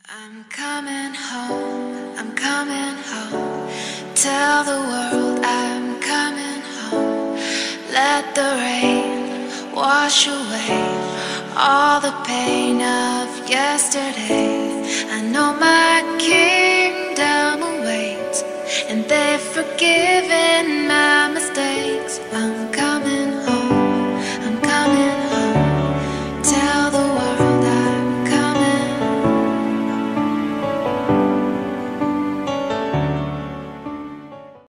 I'm coming home, I'm coming home. Tell the world I'm coming home. Let the rain wash away all the pain of yesterday. I know my kingdom awaits, and they've forgiven